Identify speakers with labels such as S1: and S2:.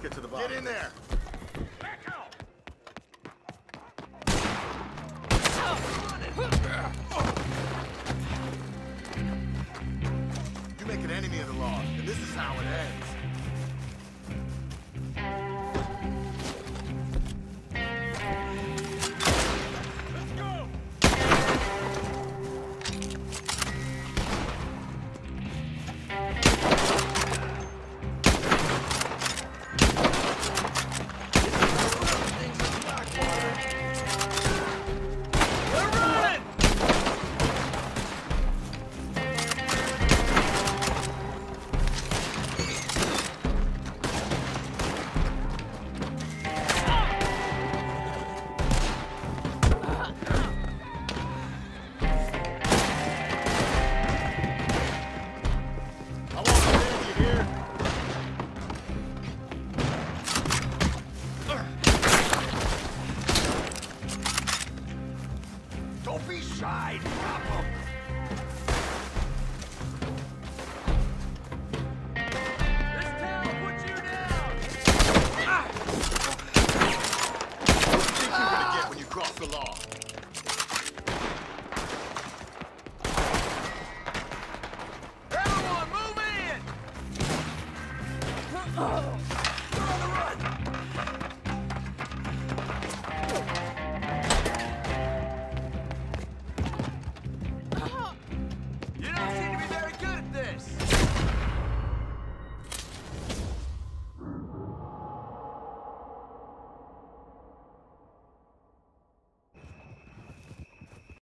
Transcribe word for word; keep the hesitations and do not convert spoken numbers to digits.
S1: get to the bottom.
S2: Get in there.
S3: Back out.
S2: You make an enemy of the law, and this is how it ends.
S3: Let's go.
S2: Don't be shy, drop 'em.
S3: This town will put you down.
S2: What do you think you're gonna get when you cross the law?
S3: Everyone, move in.